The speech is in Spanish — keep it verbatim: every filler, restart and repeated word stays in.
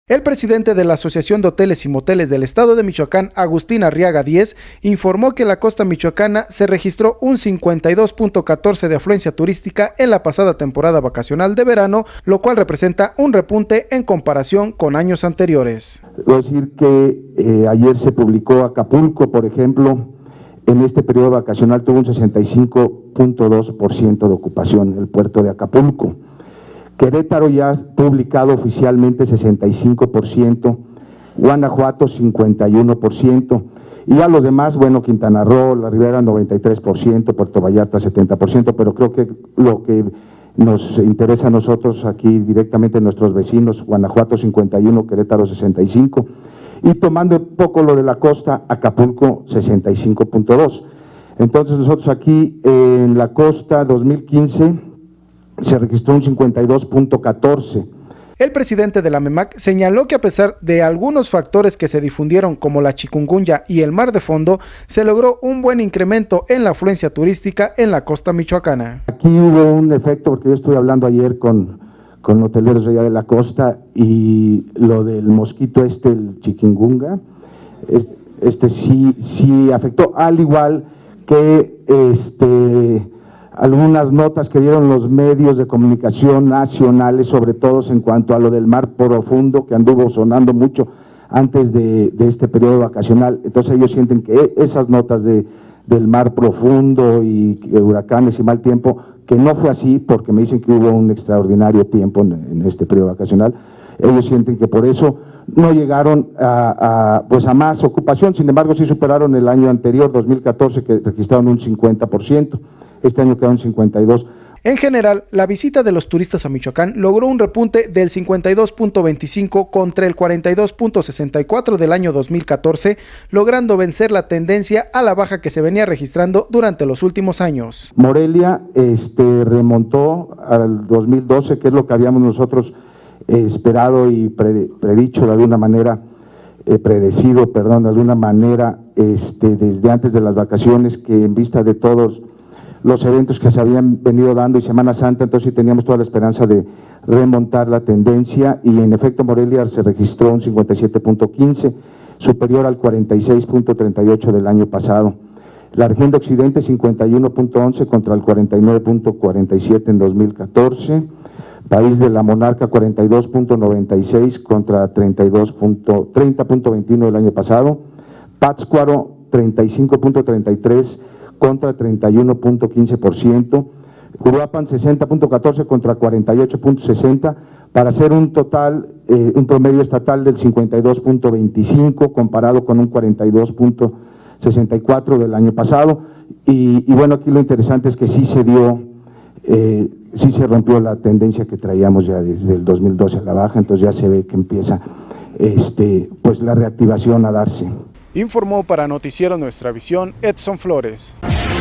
El presidente de la Asociación de Hoteles y Moteles del Estado de Michoacán, Agustín Arriaga Díez, informó que en la costa michoacana se registró un cincuenta y dos punto catorce de afluencia turística en la pasada temporada vacacional de verano, lo cual representa un repunte en comparación con años anteriores. Voy a decir que eh, ayer se publicó Acapulco, por ejemplo, en este periodo vacacional tuvo un sesenta y cinco punto dos por ciento de ocupación el puerto de Acapulco. Querétaro ya ha publicado oficialmente sesenta y cinco por ciento, Guanajuato cincuenta y uno por ciento, y a los demás, bueno, Quintana Roo, La Ribera noventa y tres por ciento, Puerto Vallarta setenta por ciento, pero creo que lo que nos interesa a nosotros aquí directamente nuestros vecinos, Guanajuato cincuenta y uno, Querétaro sesenta y cinco, y tomando un poco lo de la costa, Acapulco sesenta y cinco punto dos. Entonces nosotros aquí eh, en la costa dos mil quince se registró un cincuenta y dos punto catorce. El presidente de la MEMAC señaló que a pesar de algunos factores que se difundieron como la chikungunya y el mar de fondo, se logró un buen incremento en la afluencia turística en la costa michoacana. Aquí hubo un efecto, porque yo estuve hablando ayer con, con hoteleros allá de la costa, y lo del mosquito este, el chikungunya, este, este sí, sí afectó, al igual que este... algunas notas que dieron los medios de comunicación nacionales, sobre todo en cuanto a lo del mar profundo, que anduvo sonando mucho antes de, de este periodo vacacional. Entonces ellos sienten que esas notas de, del mar profundo y huracanes y mal tiempo, que no fue así, porque me dicen que hubo un extraordinario tiempo en, en este periodo vacacional, ellos sienten que por eso no llegaron a, a, pues a más ocupación. Sin embargo, sí superaron el año anterior, dos mil catorce, que registraron un cincuenta por ciento. Este año quedaron cincuenta y dos. En general, la visita de los turistas a Michoacán logró un repunte del cincuenta y dos punto veinticinco contra el cuarenta y dos punto sesenta y cuatro del año dos mil catorce, logrando vencer la tendencia a la baja que se venía registrando durante los últimos años. Morelia este, remontó al dos mil doce, que es lo que habíamos nosotros eh, esperado y pre, predicho de alguna manera, eh, predecido, perdón, de alguna manera, este, desde antes de las vacaciones, que en vista de todos los eventos que se habían venido dando y Semana Santa, entonces sí teníamos toda la esperanza de remontar la tendencia, y en efecto Morelia se registró un cincuenta y siete punto quince, superior al cuarenta y seis punto treinta y ocho del año pasado. La región de Occidente cincuenta y uno punto once contra el cuarenta y nueve punto cuarenta y siete en dos mil catorce, País de la Monarca cuarenta y dos punto noventa y seis contra treinta punto veintiuno del año pasado, Pátzcuaro treinta y cinco punto treinta y tres contra treinta y uno punto quince por ciento, Uruapan sesenta punto catorce contra cuarenta y ocho punto sesenta, para hacer un total, eh, un promedio estatal del cincuenta y dos punto veinticinco comparado con un cuarenta y dos punto sesenta y cuatro del año pasado. Y, y bueno, aquí lo interesante es que sí se dio, eh, sí se rompió la tendencia que traíamos ya desde el dos mil doce a la baja, entonces ya se ve que empieza este, pues la reactivación a darse. Informó para Noticiero Nuestra Visión Edson Flores.